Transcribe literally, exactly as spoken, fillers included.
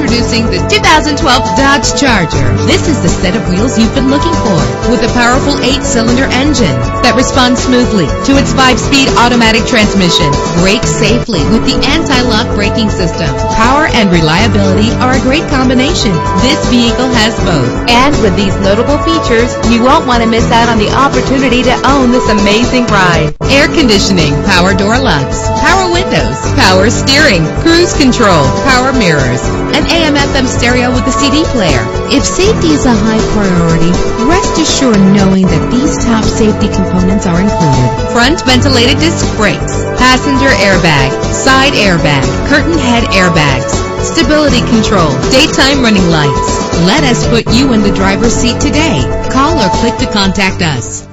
Introducing the two thousand twelve Dodge Charger. This is the set of wheels you've been looking for, with a powerful eight-cylinder engine that responds smoothly to its five-speed automatic transmission. Brake safely with the anti-lock braking system. Power and reliability are a great combination. This vehicle has both. And with these notable features, you won't want to miss out on the opportunity to own this amazing ride. Air conditioning, power door locks, power windows, power steering, cruise control, power mirrors, an A M F M stereo with a C D player. If safety is a high priority, rest assured knowing that these top safety components are included. Front ventilated disc brakes, passenger airbag, side airbag, curtain head airbags, stability control, daytime running lights. Let us put you in the driver's seat today. Call or click to contact us.